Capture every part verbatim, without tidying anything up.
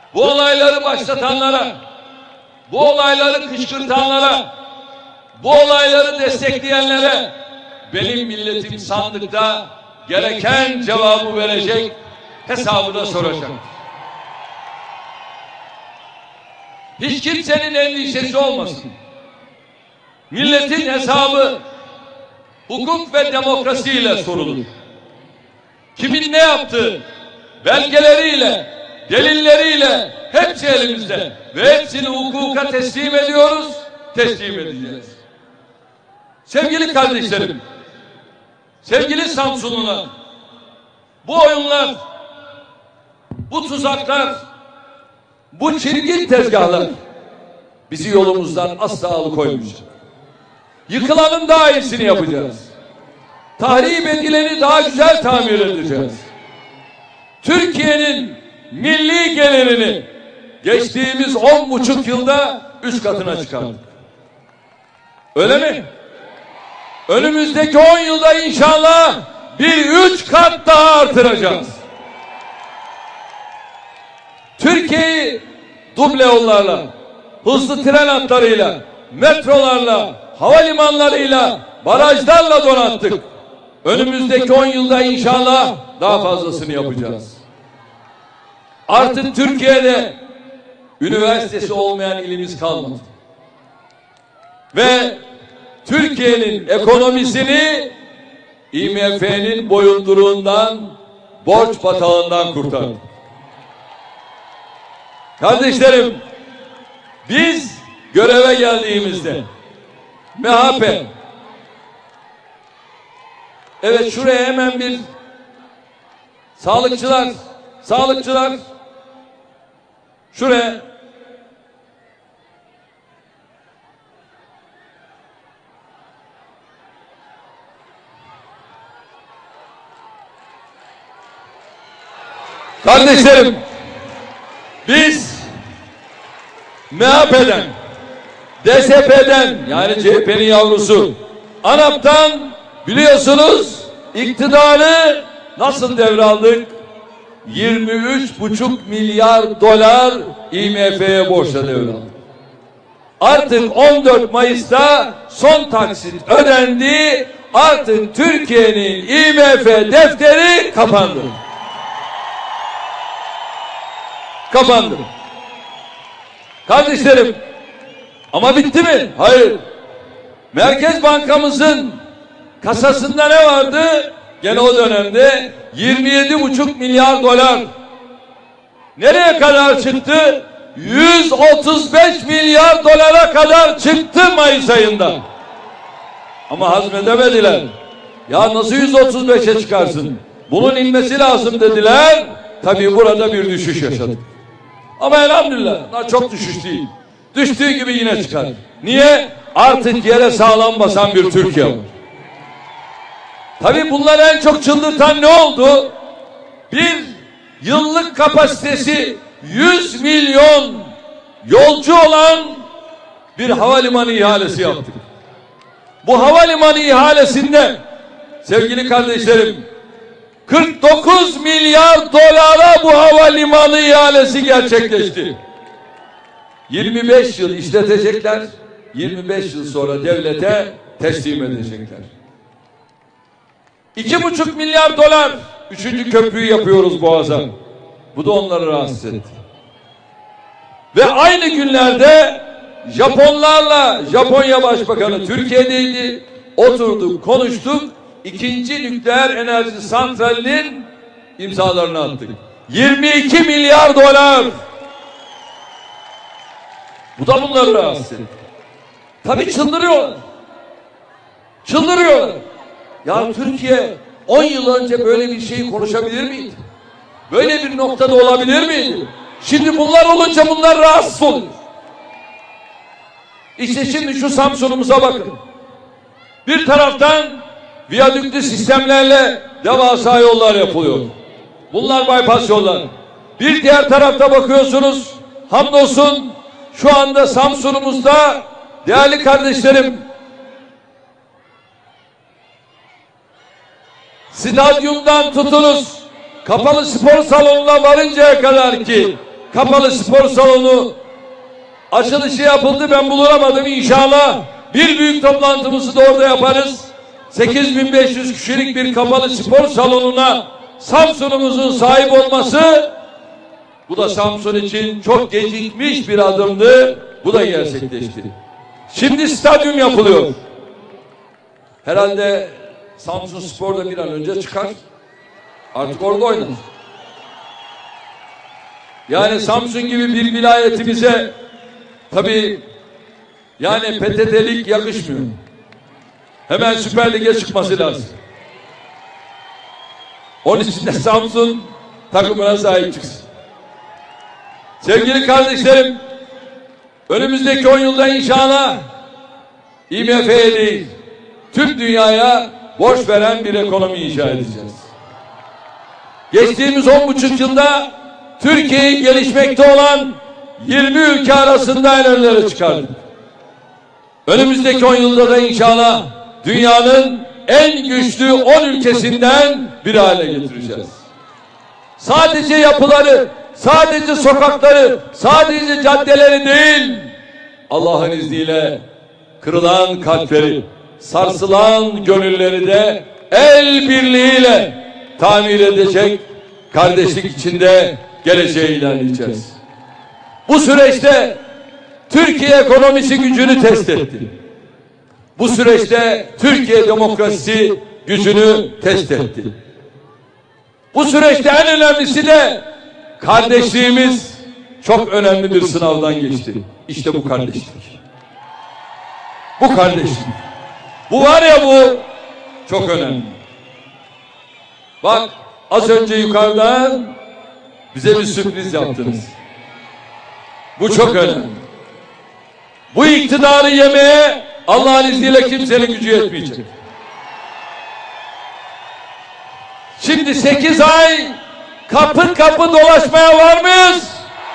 bu olayları başlatanlara, bu olayları kışkırtanlara, bu olayları destekleyenlere benim milletim sandıkta gereken cevabı verecek, hesabını soracak. Hiç kimsenin endişesi olmasın. Milletin hesabı hukuk ve demokrasiyle sorulur. Kimin ne yaptığı belgeleriyle, delilleriyle hepsi elimizde ve hepsini hukuka teslim ediyoruz, teslim edeceğiz. Sevgili kardeşlerim, sevgili Samsunlular, bu oyunlar, bu tuzaklar, bu çirkin tezgahlar bizi yolumuzdan asla alıkoymayacak. Yıkılanın daha iyisini yapacağız. Tahrip edileni daha güzel tamir edeceğiz. Türkiye'nin milli gelirini geçtiğimiz on buçuk yılda üç katına çıkardık. Öyle mi? Önümüzdeki on yılda inşallah bir üç kat daha artıracağız. Türkiye'yi duble yollarla, hızlı tren hatlarıyla, metrolarla, havalimanlarıyla, barajlarla donattık. Önümüzdeki on yılda inşallah daha fazlasını yapacağız. Artık Türkiye'de üniversitesi olmayan ilimiz kalmadı. Ve Türkiye'nin ekonomisini I M F'nin boyunduruğundan, borç batağından kurtardı. Kardeşlerim, biz göreve geldiğimizde M H P, evet şuraya hemen bir sağlıkçılar, sağlıkçılar şuraya kardeşlerim, biz M H P'den, D S P'den yani C H P'nin yavrusu ANAP'tan biliyorsunuz iktidarı nasıl devraldık? yirmi üç buçuk milyar dolar I M F'ye borçla devraldık. Artık on dört Mayıs'ta son taksit ödendi. Artık Türkiye'nin I M F defteri kapandı. Kapandı. Kardeşlerim, ama bitti mi? Hayır. Merkez Bankamızın kasasında ne vardı? Gene o dönemde yirmi yedi buçuk milyar dolar. Nereye kadar çıktı? yüz otuz beş milyar dolara kadar çıktı Mayıs ayında. Ama hazmedemediler. Ya nasıl yüz otuz beşe çıkarsın? Bunun inmesi lazım dediler. Tabii burada bir düşüş yaşadık. Ama elhamdülillah çok düşüş değil. Düştüğü gibi yine çıkar. Niye? Artık yere sağlam basan bir Türkiye var. Tabii bunları en çok çıldırtan ne oldu? Bir yıllık kapasitesi yüz milyon yolcu olan bir havalimanı ihalesi yaptık. Bu havalimanı ihalesinde sevgili kardeşlerim kırk dokuz milyar dolara bu havalimanı ihalesi gerçekleşti. yirmi beş yıl işletecekler, yirmi beş yıl sonra devlete teslim edecekler. iki buçuk milyar dolar üçüncü köprüyü yapıyoruz Boğaz'a. Bu da onları rahatsız etti. Ve aynı günlerde Japonlarla, Japonya Başbakanı Türkiye'deydi. Oturduk, konuştuk. İkinci nükleer enerji santralinin imzalarını attık. yirmi iki milyar dolar. Bu da bunları rahatsız etti. Tabii çıldırıyorlar. Çıldırıyorlar. Ya Türkiye on yıl önce böyle bir şeyi konuşabilir miydi? Böyle bir noktada olabilir miydi? Şimdi bunlar olunca bunlar rahatsız oluyor. İşte şimdi şu Samsun'umuza bakın. Bir taraftan viyadüklü sistemlerle devasa yollar yapılıyor. Bunlar bypass yollar. Bir diğer tarafta bakıyorsunuz, hamdolsun şu anda Samsun'umuzda değerli kardeşlerim, stadyumdan tutunuz, kapalı spor salonuna varıncaya kadar ki kapalı spor salonu açılışı yapıldı. Ben bulunamadım. İnşallah bir büyük toplantımızı da orada yaparız. sekiz bin beş yüz kişilik bir kapalı spor salonuna Samsun'umuzun sahip olması, bu da Samsun için çok gecikmiş bir adımdı. Bu da gerçekleşti. Şimdi stadyum yapılıyor. Herhalde Samsun Spor da bir an önce çıkar. Artık orada oynar. Yani Samsun gibi bir vilayetimize tabii yani P T T'lik yakışmıyor. Hemen Süper Lig'e çıkması lazım. Onun için de Samsun takımına sahip çıksın. Sevgili kardeşlerim, önümüzdeki on yılda inşallah I M F'ye değil, tüm dünyaya borç veren bir ekonomi inşa edeceğiz. Geçtiğimiz on buçuk yılda Türkiye'yi gelişmekte olan yirmi ülke arasında en önlere çıkardık. Önümüzdeki on yılda da inşallah dünyanın en güçlü on ülkesinden bir hale getireceğiz. Sadece yapıları, sadece sokakları, sadece caddeleri değil, Allah'ın izniyle kırılan kalpleri, sarsılan gönülleri de el birliğiyle tamir edecek, kardeşlik içinde geleceğe ilerleyeceğiz. Bu süreçte Türkiye ekonomisi gücünü test etti. Bu süreçte Türkiye demokrasisi gücünü test etti. Bu süreçte en önemlisi de kardeşliğimiz çok önemli bir sınavdan geçti. İşte bu kardeşlik. Bu kardeşlik. Bu var ya, bu çok önemli. Bak, az önce yukarıdan bize bir sürpriz yaptınız. Bu çok önemli. Bu iktidarı yemeye Allah'ın izniyle kimsenin gücü yetmeyecek. Şimdi sekiz ay kapı kapı dolaşmaya var mıyız?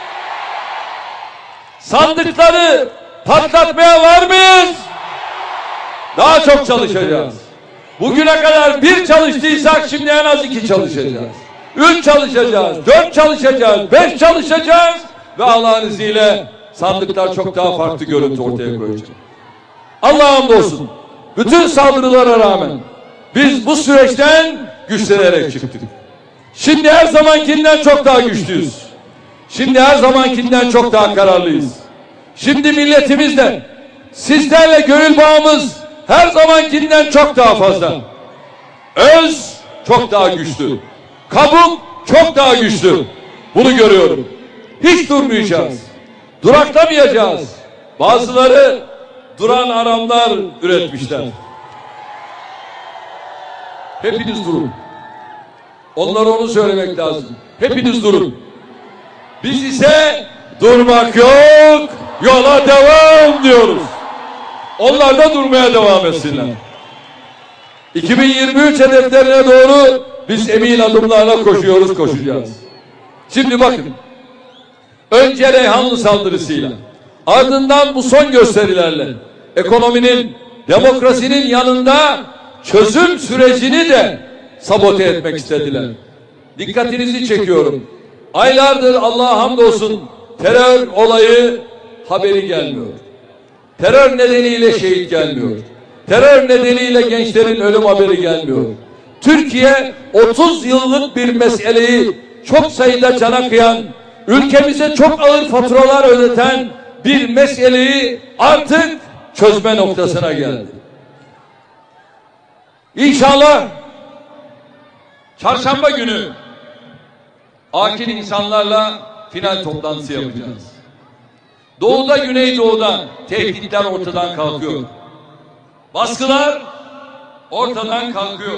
Sandıkları patlatmaya var mıyız? Daha çok çalışacağız. Bugüne kadar bir çalıştıysak şimdi en az iki çalışacağız. Üç çalışacağız, dört çalışacağız, beş çalışacağız ve Allah'ın izniyle sandıklar çok daha farklı görüntü ortaya koyacak. Allah'a hamdolsun. Bütün saldırılara rağmen biz bu süreçten güçlenerek çıktık. Şimdi her zamankinden çok daha güçlüyüz. Şimdi her zamankinden çok daha kararlıyız. Şimdi milletimizle, sizlerle gönül bağımız her zamankinden çok daha fazla. Öz çok daha güçlü. Kabuk çok daha güçlü. Bunu görüyorum. Hiç durmayacağız. Duraklamayacağız. Bazıları duran aramlar üretmişler. Hepiniz durun. Onlara onu söylemek lazım. Hepiniz durun. Biz ise durmak yok, yola devam diyoruz. Onlar da durmaya devam etsinler. iki bin yirmi üç hedeflerine doğru biz emin adımlarla koşuyoruz, koşacağız. Şimdi bakın. Önce Reyhanlı saldırısıyla, ardından bu son gösterilerle ekonominin, demokrasinin yanında çözüm sürecini de sabote etmek istediler. Dikkatinizi çekiyorum. Aylardır Allah'a hamdolsun terör olayı haberi gelmiyor. Terör nedeniyle şehit gelmiyor. Terör nedeniyle gençlerin ölüm haberi gelmiyor. Türkiye otuz yıllık bir meseleyi çok sayıda cana kıyan, ülkemize çok ağır faturalar ödeten bir meseleyi artık çözme noktasına geldi. İnşallah çarşamba günü akil insanlarla final toplantısı yapacağız. Doğuda, Güneydoğu'da tehditler ortadan kalkıyor. Baskılar ortadan kalkıyor.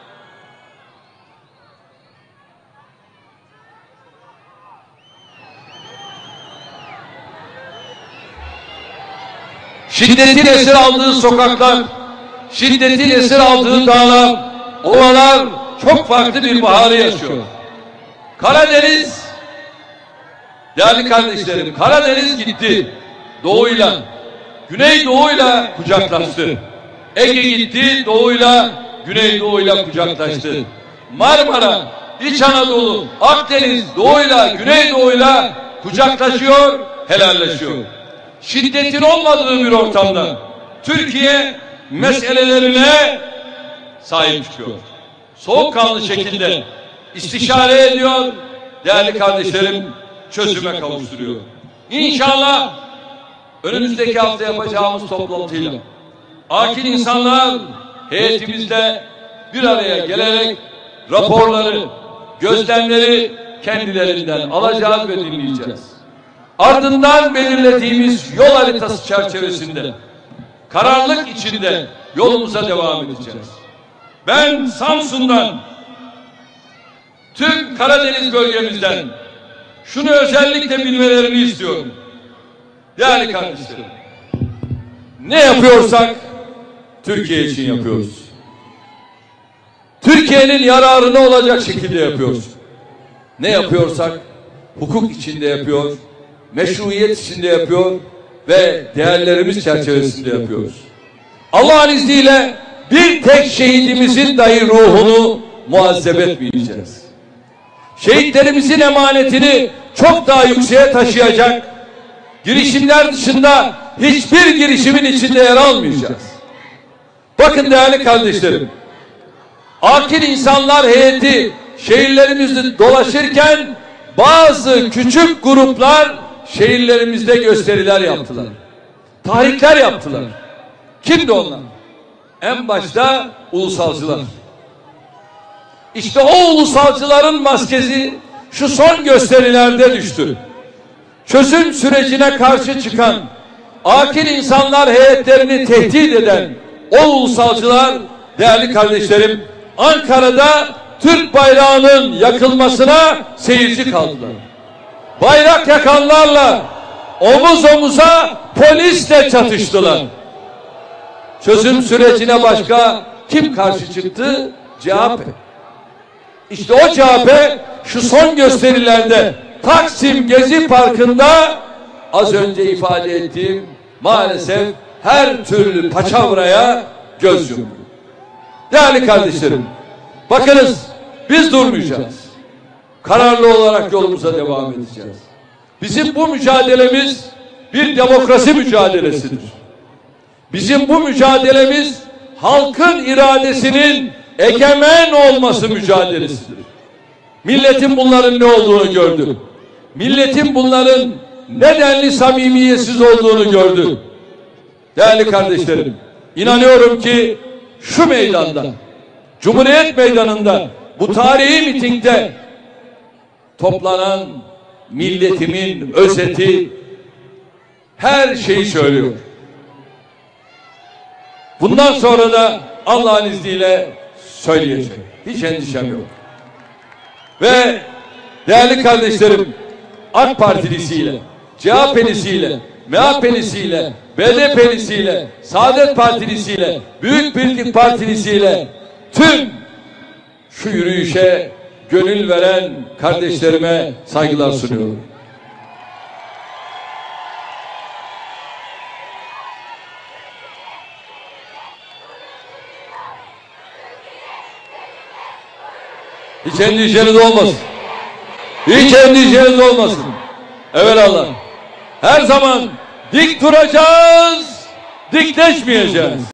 Şiddetin esir aldığı sokaklar, şiddetin esir aldığı dağlar, ovalar çok farklı bir baharı yaşıyor. Karadeniz, değerli kardeşlerim, Karadeniz gitti. Doğuyla, Güneydoğu'yla kucaklaştı. Ege gitti, Doğu'yla, Güneydoğu'yla kucaklaştı. Marmara, İç Anadolu, Akdeniz, Doğu'yla, Güneydoğu'yla kucaklaşıyor, helalleşiyor. Şiddetin olmadığı bir ortamda Türkiye meselelerine sahip çıkıyor. Soğukkanlı şekilde istişare ediyor, değerli kardeşlerim, çözüme kavuşturuyor. İnşallah önümüzdeki hafta yapacağımız toplantıyla akil insanlar heyetimizle bir araya gelerek raporları, gözlemleri kendilerinden alacağız ve dinleyeceğiz. Ardından belirlediğimiz yol haritası çerçevesinde kararlılık içinde yolumuza devam edeceğiz. Ben Samsun'dan, tüm Karadeniz bölgemizden şunu özellikle bilmelerini istiyorum. Değerli kardeşlerim, ne yapıyorsak Türkiye için yapıyoruz. Türkiye'nin yararına olacak şekilde yapıyoruz. Ne yapıyorsak hukuk içinde yapıyor, meşruiyet içinde yapıyor ve değerlerimiz çerçevesinde yapıyoruz. Allah'ın izniyle bir tek şehidimizin dahi ruhunu muazzeb etmeyeceğiz. Şehitlerimizin emanetini çok daha yükseğe taşıyacak girişimler dışında hiçbir girişimin içinde yer almayacağız. Bakın değerli kardeşlerim, akil insanlar heyeti şehirlerimizde dolaşırken bazı küçük gruplar şehirlerimizde gösteriler yaptılar. Tahrikler yaptılar. Kimdi onlar? En başta ulusalcılar. İşte o ulusalcıların maskesi şu son gösterilerde düştü. Çözüm sürecine karşı çıkan, akil insanlar heyetlerini tehdit eden o ulusalcılar, değerli kardeşlerim, Ankara'da Türk bayrağının yakılmasına seyirci kaldılar. Bayrak yakanlarla omuz omuza polisle çatıştılar. Çözüm sürecine başka kim karşı çıktı? C H P. İşte o C H P şu son gösterilerde Taksim Gezi Parkı'nda az önce ifade ettiğim maalesef her türlü paçavraya göz yumdu. Değerli kardeşlerim, bakınız biz durmayacağız. Kararlı olarak yolumuza devam edeceğiz. Bizim bu mücadelemiz bir demokrasi mücadelesidir. Bizim bu mücadelemiz halkın iradesinin egemen olması mücadelesidir. Milletin bunların ne olduğunu gördü. Milletin bunların nedenli samimiyetsiz olduğunu gördü. Değerli kardeşlerim, inanıyorum ki şu meydanda, Cumhuriyet Meydanı'nda, bu tarihi mitingde toplanan milletimin özeti her şeyi söylüyor. Bundan sonra da Allah'ın izniyle söyleyecek. Hiç endişem yok. Ve değerli kardeşlerim, AK Partilisiyle, C H P'lisiyle, M H P'lisiyle, B D P'lisiyle, Saadet Partilisiyle, Büyük Birlik Partilisiyle tüm şu yürüyüşe gönül veren kardeşlerime saygılar sunuyorum. Hiç endişeniz olmasın. Hiç endişeniz olmasın. Evelallah. Her zaman dik duracağız, dikleşmeyeceğiz.